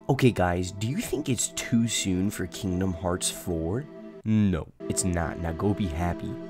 Okay guys, do you think it's too soon for Kingdom Hearts 4? No, it's not. Now go be happy.